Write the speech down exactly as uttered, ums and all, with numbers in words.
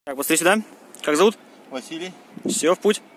Так, быстрее сюда. Как зовут? Василий. Все, в путь.